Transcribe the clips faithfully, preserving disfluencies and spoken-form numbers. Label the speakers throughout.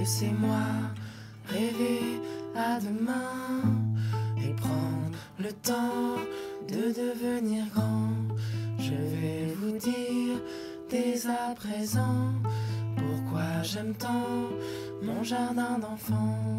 Speaker 1: Laissez-moi rêver à demain et prendre le temps de devenir grand. Je vais vous dire dès à présent pourquoi j'aime tant mon jardin d'enfants.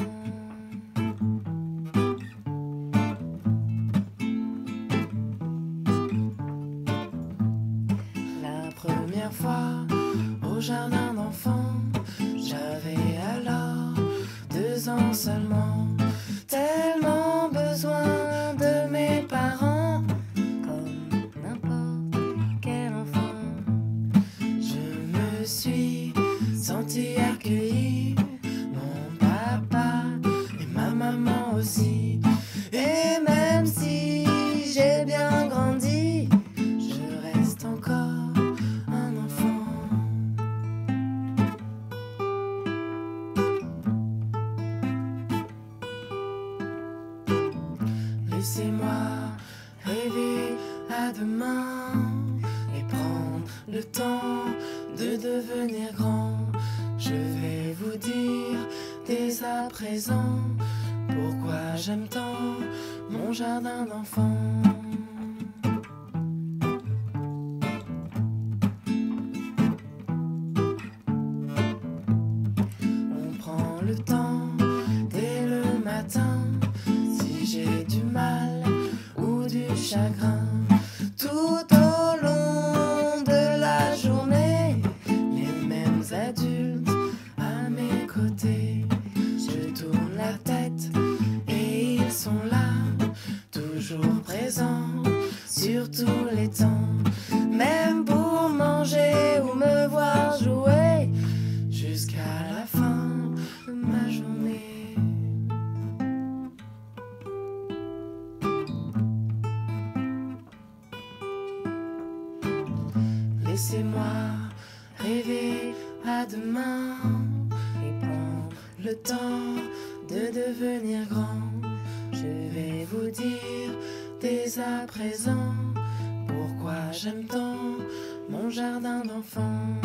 Speaker 1: La première fois au jardin d'enfants, j'avais alors deux ans seulement, tellement besoin de mes parents, comme n'importe quel enfant. Je me suis senti accueilli, mon papa et ma maman aussi. Et même si j'ai bien grandi, je reste encore un enfant. Laissez-moi rêver à demain et prendre le temps de devenir grand. Je vais vous dire dès à présent pourquoi j'aime tant mon jardin d'enfants. On prend le temps dès le matin, si j'ai du mal ou du chagrin. Tout au long de la journée, les mêmes adultes à mes côtés. Je tourne la tête et ils sont là, toujours présents sur tous les temps. Même pour manger ou me voir jouer, jusqu'à la fin de ma journée. Laissez-moi rêver à demain et prendre le temps de devenir grand. Je vais vous dire dès à présent pourquoi j'aime tant mon jardin d'enfants.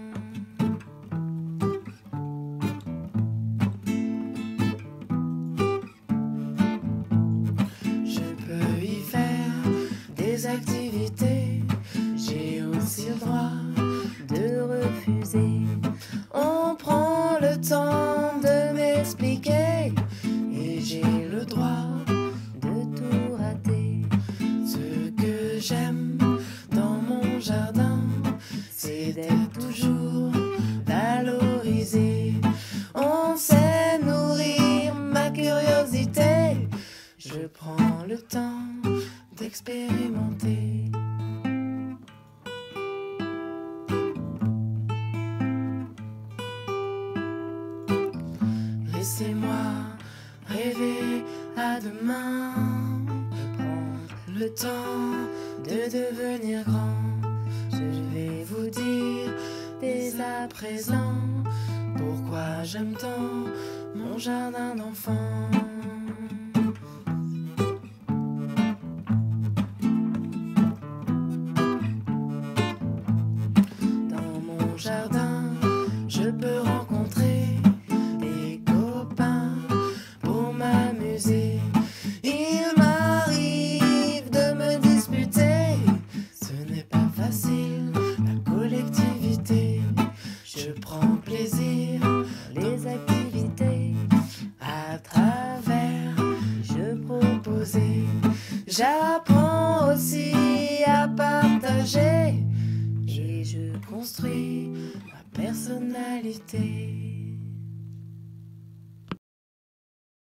Speaker 1: Je peux y faire des activités, j'ai aussi le droit de refuser. On prend le temps de m'expliquer et j'ai le droit de tout rater. Ce que j'aime dans mon jardin, c'est d'être toujours valorisé. On sait nourrir ma curiosité, je prends le temps d'expérimenter. Laissez-moi rêver à demain et prendre le temps de devenir grand. Je vais vous dire dès à présent pourquoi j'aime tant mon jardin d'enfants. Dans mon jardin, je peux rencontrer des copains pour m'amuser. Il m'arrive de me disputer, ce n'est pas facile la collectivité. Je prends plaisir les activités à travers je proposais. J'apprends aussi à partager et je construis ma personnalité.